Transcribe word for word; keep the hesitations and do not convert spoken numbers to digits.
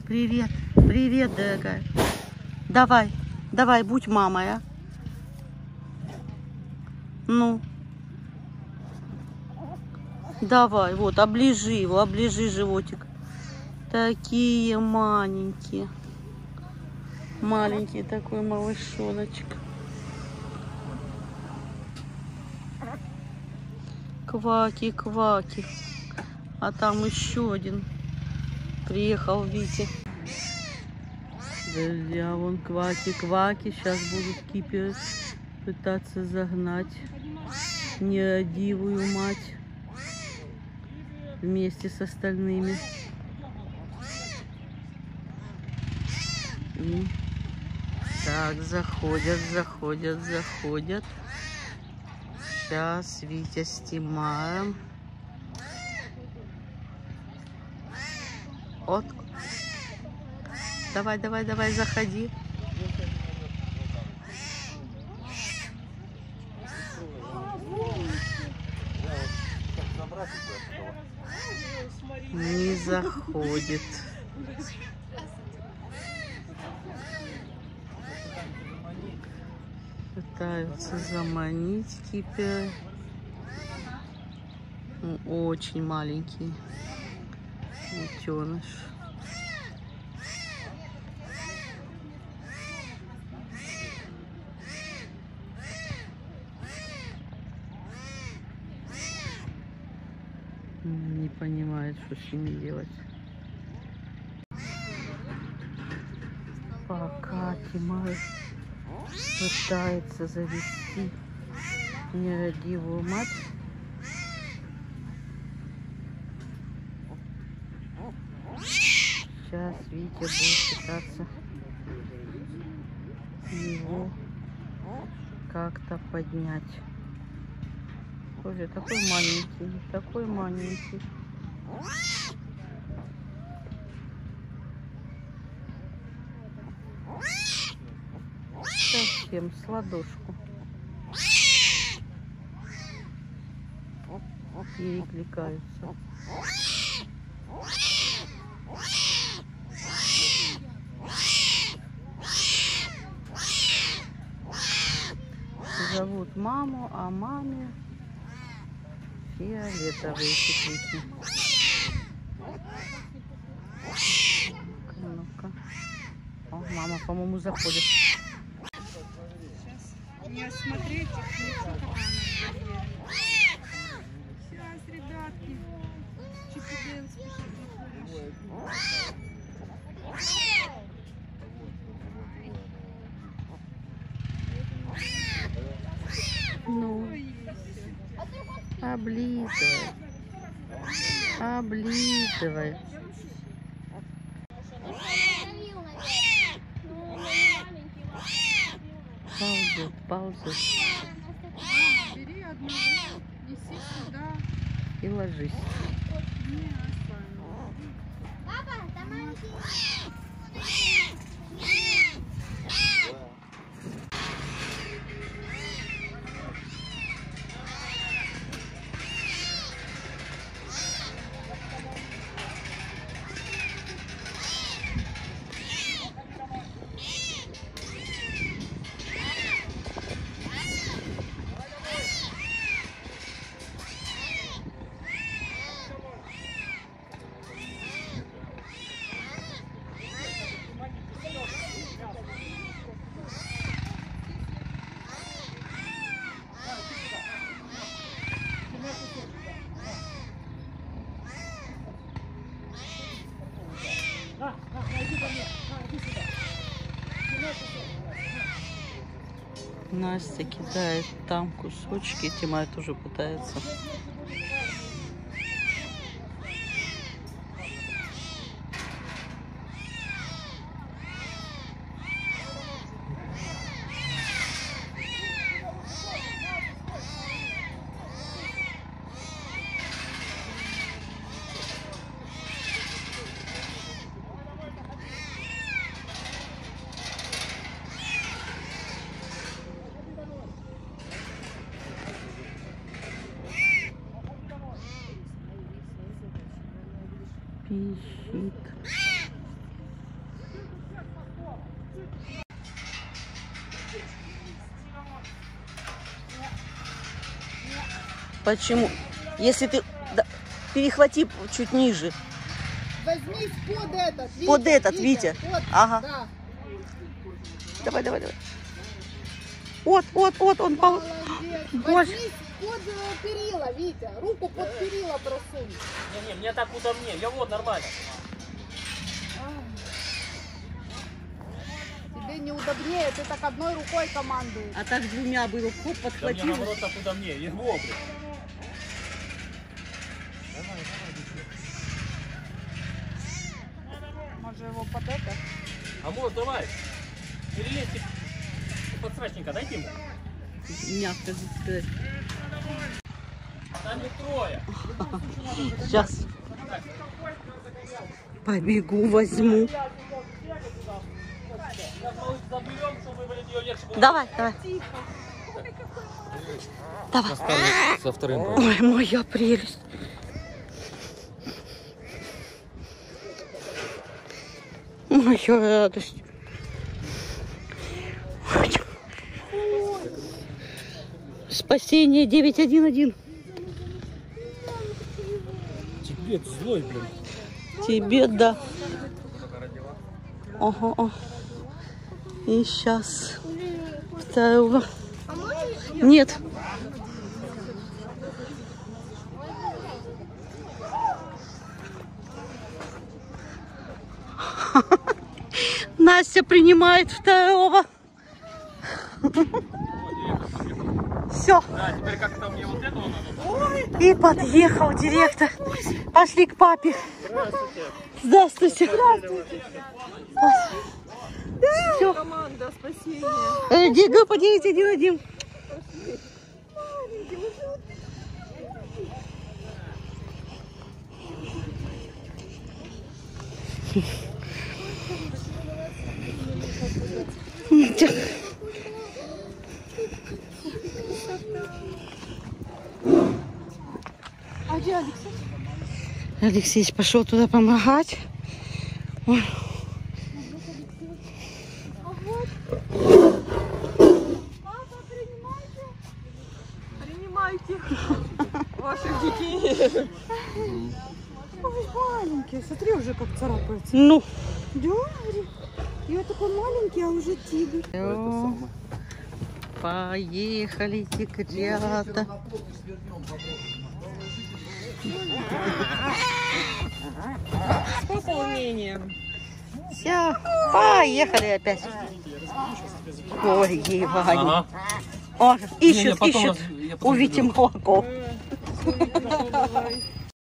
Привет, привет, дорогая. Давай, давай, будь мамой, а. Ну. Давай, вот, оближи его, оближи животик. Такие маленькие. Маленький такой малышоночек. Кваки, кваки. А там еще один. Приехал Витя. Друзья, вон кваки, кваки. Сейчас будут киперы пытаться загнать нерадивую мать вместе с остальными. И так, заходят, заходят, заходят. Сейчас Витя с Тимаром. Вот. Давай, давай, давай, заходи. Не заходит. Пытаются заманить кипер. Очень маленький утеныш. Не понимает, что с ними делать. Пока Тимар пытается завести нерадивую мать, сейчас Витя будет пытаться его как-то поднять. Боже, такой маленький, такой маленький. Совсем с ладошку. Перекликаются. Зовут маму, а маме фиолетовые теплики. Ну-ка. О, мама, по-моему, заходит. Не осмотреть их, сейчас, ребятки. Чипидейл спешит на Ну, облизывай. Облизывай. Ползет, ползет. Бери одну, неси сюда. И ложись. Не, Папа, там маленький. Настя кидает там кусочки, Тимай тоже пытается. Пищит. Почему? Если ты... да, перехвати чуть ниже. Возьмись под этот, Витя. Под этот, Витя. Витя. Под, Ага. да. Давай, давай, давай. Вот, вот, вот, он пол... Молодец. Боже. Возьмись под э, перила, Витя. Руку под перила просунь. Не-не, мне так удобнее. Я вот нормально. Тебе неудобнее, ты так одной рукой командуешь. А так двумя было. Хоп, Да мне подхватил. наоборот так удобнее. Его, блин. Может его под это? А может, давай. Перелезьте подсрачника, дайте ему. Мягко сказать. Там не трое. Сейчас. Побегу, возьму. Сейчас малыш заберем, чтобы блин, ее легче было. Давай, давай. Давай. Со вторым. Ой, моя прелесть. Моя радость. Ой. Спасение девять один один. Тебе злой, блин. Тебе да. Ага, ага. И сейчас второго. Нет. Настя принимает второго. Все. Да, теперь как там мне вот этого надо? И подъехал директор. Пошли к папе. Здравствуйте. Здравствуйте. Все. Команда спасения. Э, группа девять один один. А где Алексей? Алексей пошел туда помогать. Ой. Папа, принимайте. Принимайте ваших детей. Ой, маленький. Смотри, уже как царапается. Ну. Да, я такой маленький, а уже тигр. Всё. Поехали, тигрята. С пополнением. Все, поехали опять. Ой, Ваня. Ага. О, Не, не, ищет, потом ищет. раз- я потом У Вити заберу. молоко. Давай.